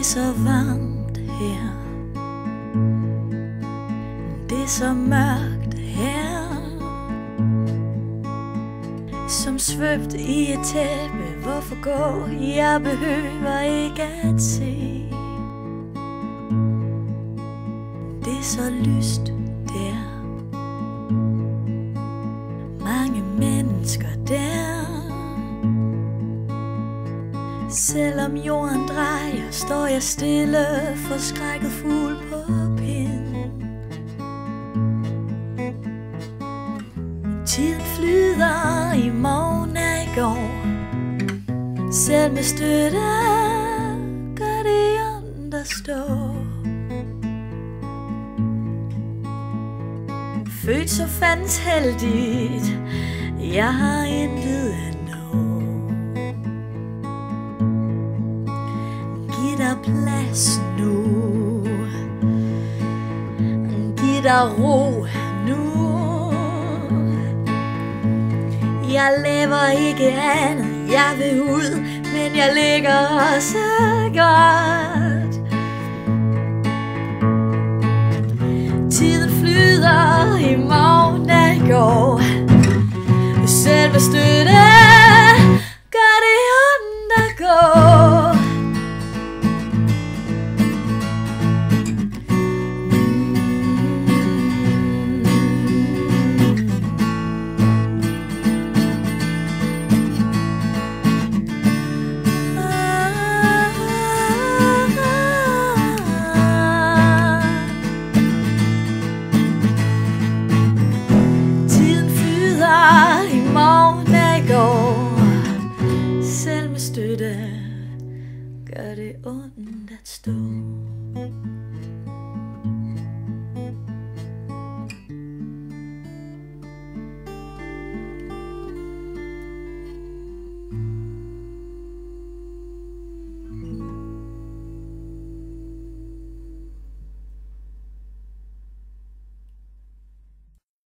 er så varmt her, det er så mørkt her, som svøbt i et tæppe. Hvorfor gå? Jeg behøver ikke at se. Det er så lyst der, mange mennesker der. Selvom jorden drejer, står jeg stille, forskrækket fugl på pind. Tiden flyder, i morgen er i går. Selv med støtte gør det ondt at stå. Født så fandens heldigt, jeg har intet at nå. Giv dig plads nu, giv dig ro nu. Jeg laver ikke andet, jeg vil ud, men jeg ligger også godt. Tiden flyder, i morgen er i går. Selv støtte gør det ondt at gå. Støtte gør det ondt at stå.